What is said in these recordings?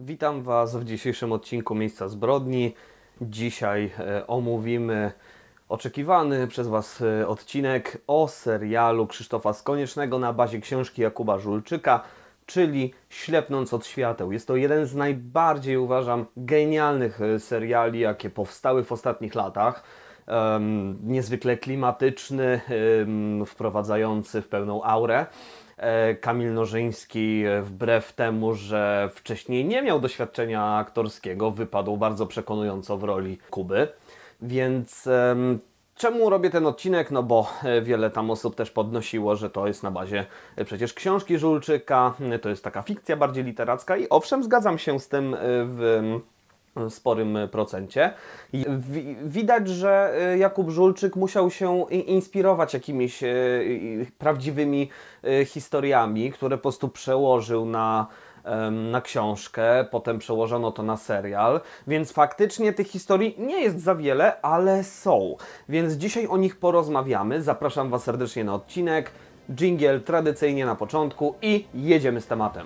Witam Was w dzisiejszym odcinku Miejsca Zbrodni. Dzisiaj omówimy oczekiwany przez Was odcinek o serialu Krzysztofa Skoniecznego na bazie książki Jakuba Żulczyka, czyli Ślepnąc od świateł. Jest to jeden z najbardziej, uważam, genialnych seriali, jakie powstały w ostatnich latach. Niezwykle klimatyczny, wprowadzający w pełną aurę. Kamil Nożyński, wbrew temu, że wcześniej nie miał doświadczenia aktorskiego, wypadł bardzo przekonująco w roli Kuby. Więc czemu robię ten odcinek? No bo wiele tam osób też podnosiło, że to jest na bazie przecież książki Żulczyka, to jest taka fikcja bardziej literacka i owszem, zgadzam się z tym w sporym procencie. Widać, że Jakub Żulczyk musiał się inspirować jakimiś prawdziwymi historiami, które po prostu przełożył na książkę, potem przełożono to na serial, więc faktycznie tych historii nie jest za wiele, ale są. Więc dzisiaj o nich porozmawiamy. Zapraszam Was serdecznie na odcinek. Dżingiel tradycyjnie na początku i jedziemy z tematem.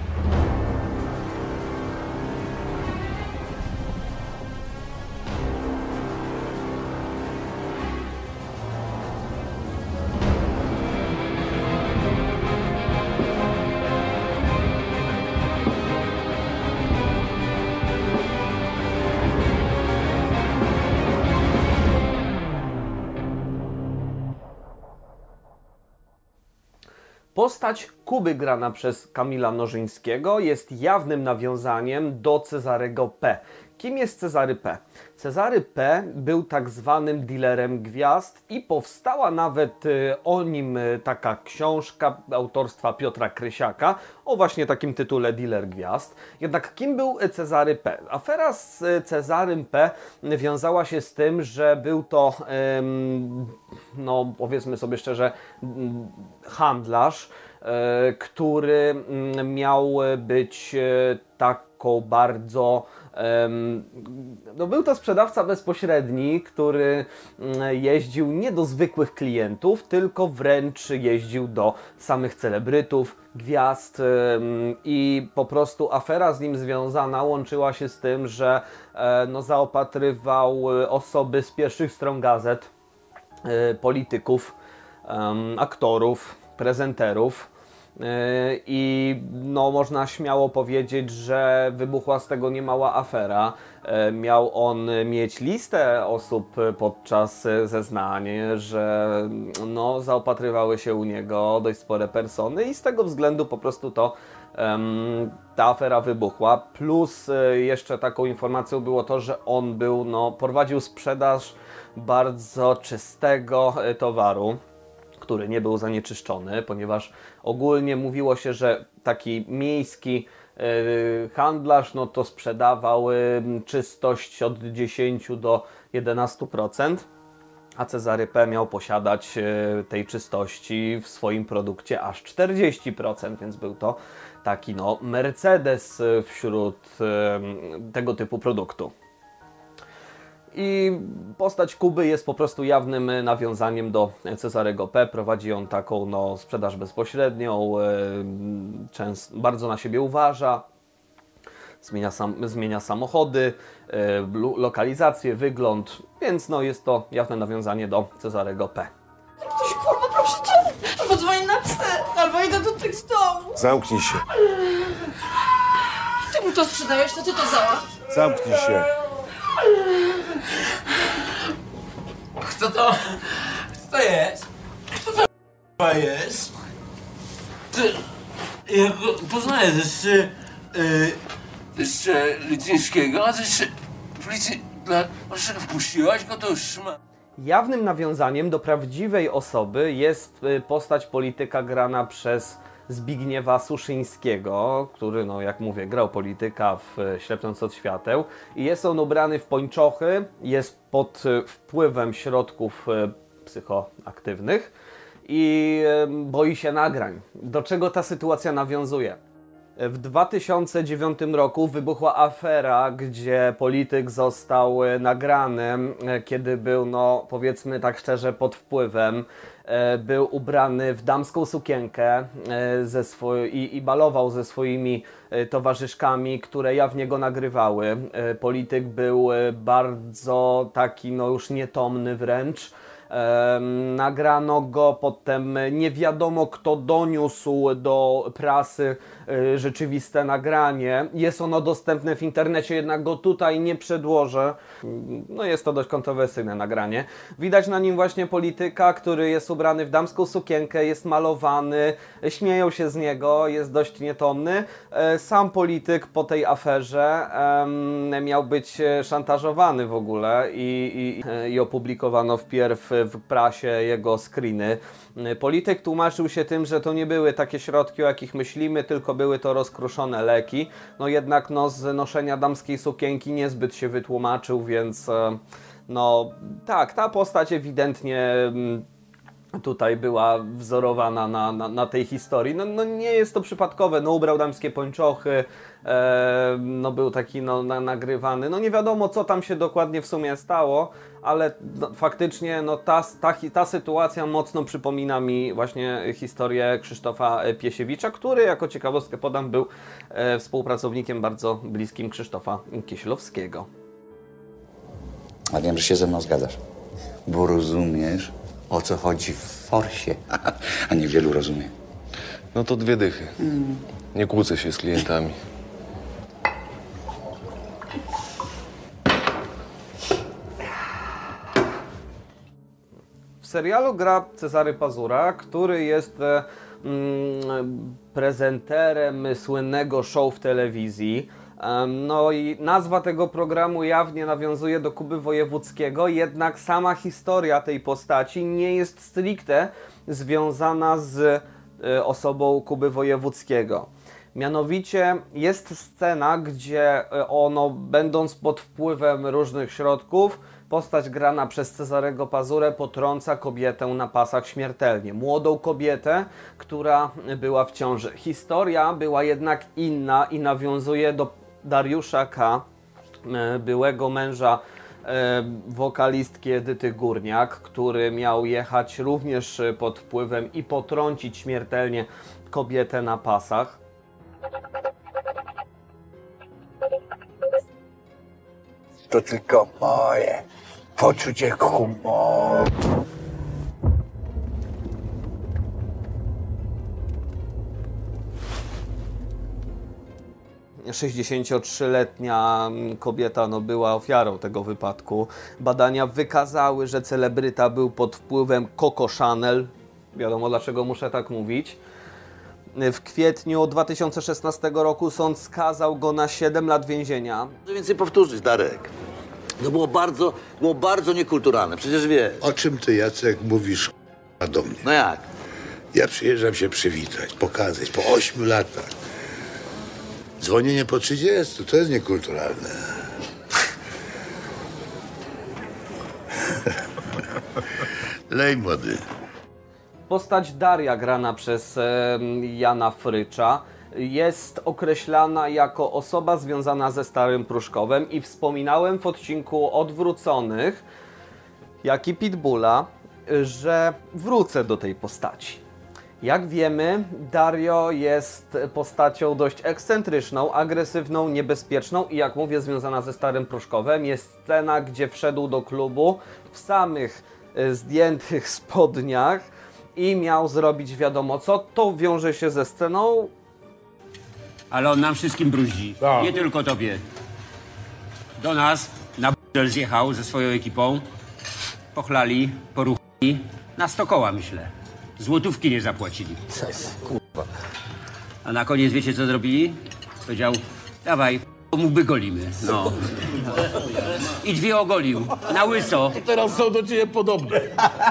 Postać Kuby grana przez Kamila Nożyńskiego jest jawnym nawiązaniem do Cezarego P. Kim jest Cezary P? Cezary P był tak zwanym dealerem gwiazd i powstała nawet o nim taka książka autorstwa Piotra Krysiaka o właśnie takim tytule Dealer Gwiazd. Jednak kim był Cezary P? Afera z Cezarym P wiązała się z tym, że był to, no powiedzmy sobie szczerze, handlarz, który miał być taką bardzo... No był to sprzedawca bezpośredni, który jeździł nie do zwykłych klientów, tylko wręcz jeździł do samych celebrytów, gwiazd i po prostu afera z nim związana łączyła się z tym, że no, zaopatrywał osoby z pierwszych stron gazet, polityków, aktorów, prezenterów. I no, można śmiało powiedzieć, że wybuchła z tego niemała afera. Miał on mieć listę osób podczas zeznań, że no, zaopatrywały się u niego dość spore persony i z tego względu po prostu ta afera wybuchła. Plus jeszcze taką informacją było to, że on prowadził sprzedaż bardzo czystego towaru, który nie był zanieczyszczony, ponieważ ogólnie mówiło się, że taki miejski handlarz to sprzedawał czystość od 10 do 11%, a Cezary P. miał posiadać tej czystości w swoim produkcie aż 40%, więc był to taki Mercedes wśród tego typu produktu. I postać Kuby jest po prostu jawnym nawiązaniem do Cezarego P. Prowadzi on taką sprzedaż bezpośrednią, bardzo na siebie uważa, zmienia samochody, lokalizację, wygląd, więc jest to jawne nawiązanie do Cezarego P. Coś kurwa, proszę cię! Albo dzwonię na psy, albo idę do tych z domu. Zamknij się. Ty mu to sprzedajesz, to ty to załatw. Zamknij się. Kto to jest? Kto to k***a jest? Ja go poznaję z jeszcze Licyńskiego, a to jeszcze dlaczego wpuściłaś go, to już szma. Jawnym nawiązaniem do prawdziwej osoby jest postać polityka grana przez Zbigniewa Suszyńskiego, który, jak mówię, grał polityka w Ślepnąc od świateł i jest on ubrany w pończochy, jest pod wpływem środków psychoaktywnych i boi się nagrań. Do czego ta sytuacja nawiązuje? W 2009 roku wybuchła afera, gdzie polityk został nagrany, kiedy był, no powiedzmy tak szczerze, pod wpływem. Był ubrany w damską sukienkę i balował ze swoimi towarzyszkami, które jawnie go nagrywały. Polityk był bardzo taki, no już nietomny wręcz. Nagrano go, potem nie wiadomo kto doniósł do prasy rzeczywiste nagranie. Jest ono dostępne w internecie, jednak go tutaj nie przedłożę. No jest to dość kontrowersyjne nagranie. Widać na nim właśnie polityka, który jest ubrany w damską sukienkę, jest malowany, śmieją się z niego, jest dość nietomny. Sam polityk po tej aferze miał być szantażowany w ogóle i opublikowano wpierw w prasie jego screeny. Polityk tłumaczył się tym, że to nie były takie środki, o jakich myślimy, tylko były to rozkruszone leki. No jednak no, z noszenia damskiej sukienki niezbyt się wytłumaczył, więc no tak, ta postać ewidentnie tutaj była wzorowana na tej historii. No nie jest to przypadkowe, no ubrał damskie pończochy, no był taki no, nagrywany. No nie wiadomo co tam się dokładnie w sumie stało, ale no, faktycznie no, ta sytuacja mocno przypomina mi właśnie historię Krzysztofa Piesiewicza, który jako ciekawostkę podam był współpracownikiem bardzo bliskim Krzysztofa Kieślowskiego. A wiem, że się ze mną zgadzasz, bo rozumiesz, o co chodzi w forsie, a niewielu rozumie. No to 2 dychy. Nie kłócę się z klientami. W serialu gra Cezary Pazura, który jest prezenterem słynnego show w telewizji. No i nazwa tego programu jawnie nawiązuje do Kuby Wojewódzkiego, jednak sama historia tej postaci nie jest stricte związana z osobą Kuby Wojewódzkiego. Mianowicie jest scena, gdzie ono, będąc pod wpływem różnych środków, postać grana przez Cezarego Pazurę potrąca kobietę na pasach śmiertelnie. Młodą kobietę, która była w ciąży. Historia była jednak inna i nawiązuje do Dariusza K., byłego męża wokalistki Edyty Górniak, który miał jechać również pod wpływem i potrącić śmiertelnie kobietę na pasach. To tylko moje poczucie humoru. 63-letnia kobieta była ofiarą tego wypadku. Badania wykazały, że celebryta był pod wpływem Coco Chanel. Wiadomo dlaczego muszę tak mówić. W kwietniu 2016 roku sąd skazał go na 7 lat więzienia. Muszę więcej powtórzyć, Darek. To było bardzo niekulturalne, przecież wiesz. O czym ty, Jacek, mówisz do mnie? No jak? Ja przyjeżdżam się przywitać, pokazać po 8 latach. Dzwonienie po 30 to jest niekulturalne. Lej, młody. Postać Daria, grana przez Jana Frycza, jest określana jako osoba związana ze Starym Pruszkowem i wspominałem w odcinku Odwróconych, jak i Pitbulla, że wrócę do tej postaci. Jak wiemy, Dario jest postacią dość ekscentryczną, agresywną, niebezpieczną i jak mówię, związana ze Starym Pruszkowem. Jest scena, gdzie wszedł do klubu w samych zdjętych spodniach i miał zrobić wiadomo co. To wiąże się ze sceną. Ale on nam wszystkim bruździ. Nie tylko tobie. Do nas na b***el zjechał ze swoją ekipą. Pochlali, poruchali. Na 100 koła, myślę. Złotówki nie zapłacili. Kurwa. A na koniec wiecie co zrobili? Powiedział, dawaj, mógłby golimy. No. I 2 ogolił. Na łyso. Teraz są do ciebie podobne.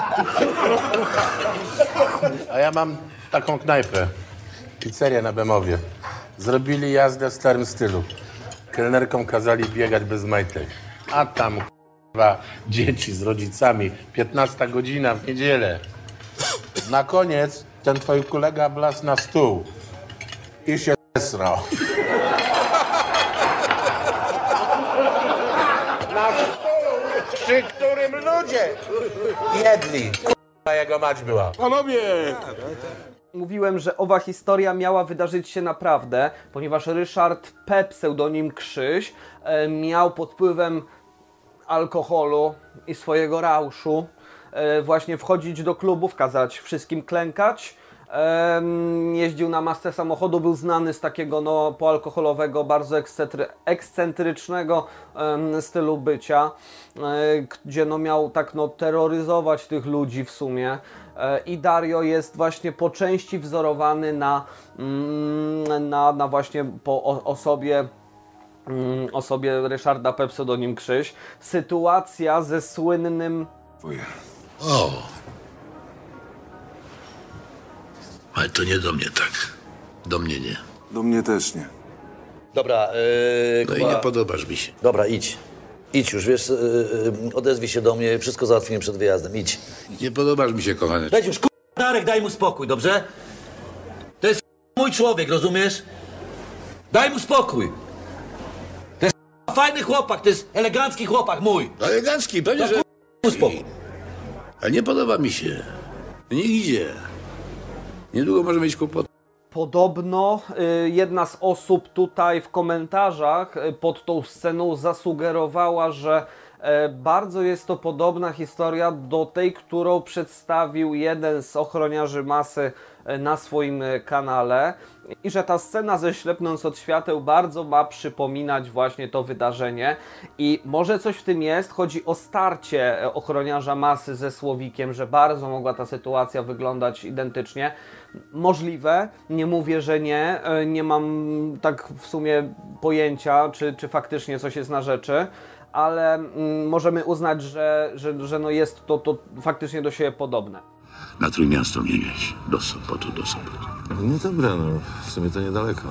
A ja mam taką knajpę. Pizzerię na Bemowie. Zrobili jazdę w starym stylu. Kelnerkom kazali biegać bez majtek. A tam dzieci z rodzicami. 15 godzina w niedzielę. Na koniec ten twój kolega blasł na stół i się zesrał. Na stolu, przy którym ludzie jedli. K***a, jego mać była. Panowie! Mówiłem, że owa historia miała wydarzyć się naprawdę, ponieważ Ryszard P., pseudonim Krzyś, miał pod wpływem alkoholu i swojego rauszu właśnie wchodzić do klubów, kazać wszystkim klękać. Jeździł na masce samochodu, był znany z takiego no, poalkoholowego, bardzo ekscentrycznego stylu bycia, gdzie no, miał tak no, terroryzować tych ludzi w sumie. I Dario jest właśnie po części wzorowany na właśnie po osobie Ryszarda P., pseudonim Krzyś. Sytuacja ze słynnym... O! Ale to nie do mnie tak. Do mnie nie. Do mnie też nie. Dobra, No i Kuba, nie podobasz mi się. dobra, idź. Idź już, wiesz, odezwij się do mnie, wszystko załatwimy przed wyjazdem, idź. Nie podobasz mi się, kochany. Weź już, Darek, daj mu spokój, dobrze? To jest mój człowiek, rozumiesz? Daj mu spokój. To jest fajny chłopak, to jest elegancki chłopak mój. Elegancki, pewnie, że... Mu spokój. Ale nie podoba mi się. Niech idzie. Niedługo może mieć kłopot. Podobno jedna z osób tutaj w komentarzach pod tą sceną zasugerowała, że bardzo jest to podobna historia do tej, którą przedstawił jeden z ochroniarzy masy na swoim kanale i że ta scena ze ślepnąc od świateł bardzo ma przypominać właśnie to wydarzenie i może coś w tym jest, chodzi o starcie ochroniarza masy ze Słowikiem, że bardzo mogła ta sytuacja wyglądać identycznie. Możliwe, nie mówię, że nie, nie mam tak w sumie pojęcia, czy faktycznie coś jest na rzeczy, ale możemy uznać, że no jest to faktycznie do siebie podobne. Na Trójmiasto mnie wieź. Do Sopotu. No dobra, no w sumie to niedaleko.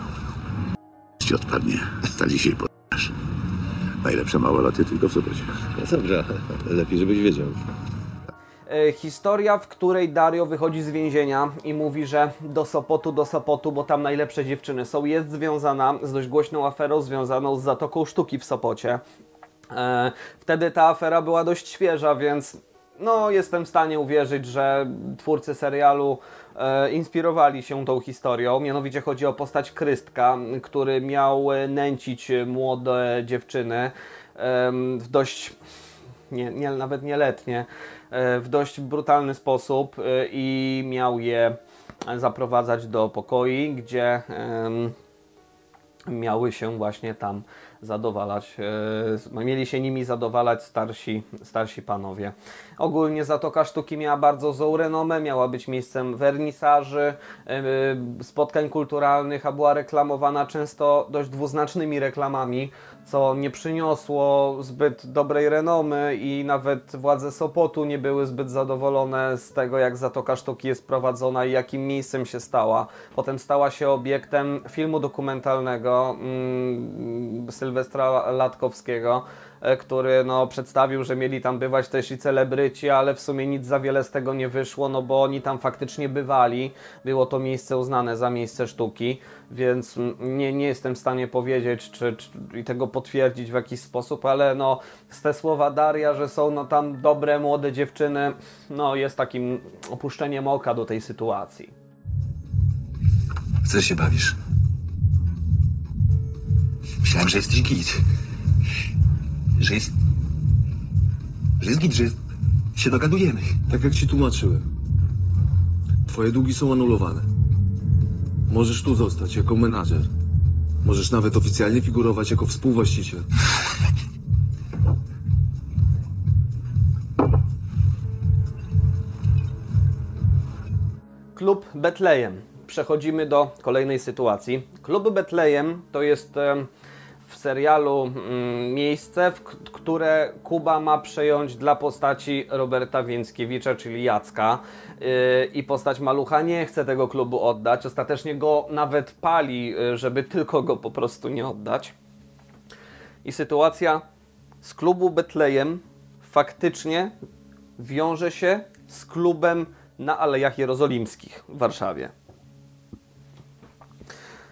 Ci odpadnie. Tak dzisiaj podasz. Najlepsze małoloty tylko w Sopocie. No dobra, lepiej żebyś wiedział. Historia, w której Dario wychodzi z więzienia i mówi, że do Sopotu, bo tam najlepsze dziewczyny są, jest związana z dość głośną aferą związaną z Zatoką Sztuki w Sopocie. Wtedy ta afera była dość świeża, więc no, jestem w stanie uwierzyć, że twórcy serialu inspirowali się tą historią. Mianowicie chodzi o postać Krystka, który miał nęcić młode dziewczyny w dość, nawet nieletnie, w dość brutalny sposób i miał je zaprowadzać do pokoi, gdzie miały się właśnie tam zadowalać, mieli się nimi zadowalać starsi panowie. Ogólnie Zatoka Sztuki miała bardzo złą renomę, miała być miejscem wernisaży, spotkań kulturalnych, a była reklamowana często dość dwuznacznymi reklamami, co nie przyniosło zbyt dobrej renomy i nawet władze Sopotu nie były zbyt zadowolone z tego, jak Zatoka Sztuki jest prowadzona i jakim miejscem się stała. Potem stała się obiektem filmu dokumentalnego Sylwestra Latkowskiego, który no, przedstawił, że mieli tam bywać też i celebryci, ale w sumie nic za wiele z tego nie wyszło, no bo oni tam faktycznie bywali. Było to miejsce uznane za miejsce sztuki, więc nie jestem w stanie powiedzieć i tego potwierdzić w jakiś sposób, ale no, z te słowa Daria, że są no, tam dobre, młode dziewczyny, no jest takim opuszczeniem oka do tej sytuacji. Co się bawisz? Myślałem, że jesteś git. Że jest git, że się dogadujemy. Tak jak ci tłumaczyłem. Twoje długi są anulowane. Możesz tu zostać jako menadżer. Możesz nawet oficjalnie figurować jako współwłaściciel. Klub Betlejem. Przechodzimy do kolejnej sytuacji. Klub Betlejem to jest w serialu miejsce, które Kuba ma przejąć dla postaci Roberta Więckiewicza, czyli Jacka. I postać Malucha nie chce tego klubu oddać. Ostatecznie go nawet pali, żeby tylko go po prostu nie oddać. I sytuacja z klubu Betlejem faktycznie wiąże się z klubem na Alejach Jerozolimskich w Warszawie.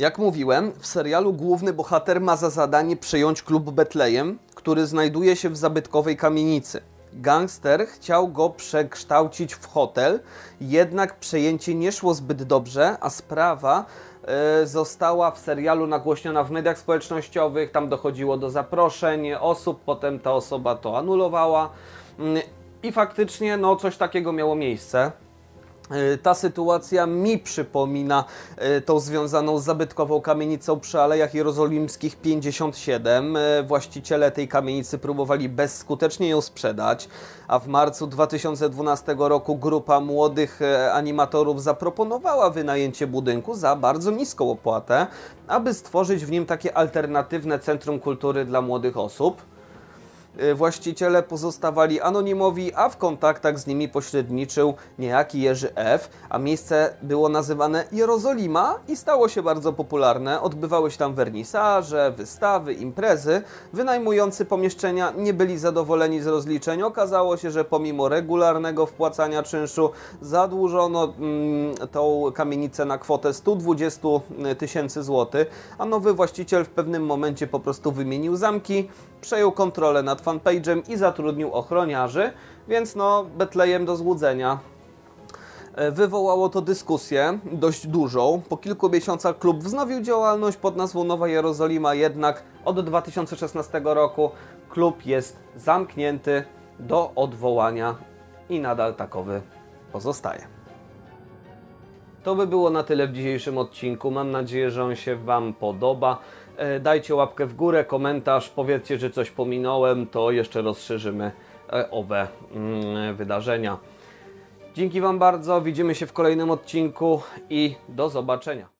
Jak mówiłem, w serialu główny bohater ma za zadanie przejąć klub Betlejem, który znajduje się w zabytkowej kamienicy. Gangster chciał go przekształcić w hotel, jednak przejęcie nie szło zbyt dobrze, a sprawa została w serialu nagłośniona w mediach społecznościowych, tam dochodziło do zaproszeń osób, potem ta osoba to anulowała i faktycznie no, coś takiego miało miejsce. Ta sytuacja mi przypomina tą związaną z zabytkową kamienicą przy Alejach Jerozolimskich 57. Właściciele tej kamienicy próbowali bezskutecznie ją sprzedać, a w marcu 2012 roku grupa młodych animatorów zaproponowała wynajęcie budynku za bardzo niską opłatę, aby stworzyć w nim takie alternatywne centrum kultury dla młodych osób. Właściciele pozostawali anonimowi, a w kontaktach z nimi pośredniczył niejaki Jerzy F., a miejsce było nazywane Jerozolima i stało się bardzo popularne. Odbywały się tam wernisaże, wystawy, imprezy. Wynajmujący pomieszczenia nie byli zadowoleni z rozliczeń. Okazało się, że pomimo regularnego wpłacania czynszu zadłużono tą kamienicę na kwotę 120 000 złotych, a nowy właściciel w pewnym momencie po prostu wymienił zamki, przejął kontrolę nad fanpage'em i zatrudnił ochroniarzy, więc no Betlejem do złudzenia. Wywołało to dyskusję dość dużą. Po kilku miesiącach klub wznowił działalność pod nazwą Nowa Jerozolima, jednak od 2016 roku klub jest zamknięty do odwołania i nadal takowy pozostaje. To by było na tyle w dzisiejszym odcinku. Mam nadzieję, że on się Wam podoba. Dajcie łapkę w górę, komentarz, powiedzcie, że coś pominąłem, to jeszcze rozszerzymy owe wydarzenia. Dzięki Wam bardzo, widzimy się w kolejnym odcinku i do zobaczenia.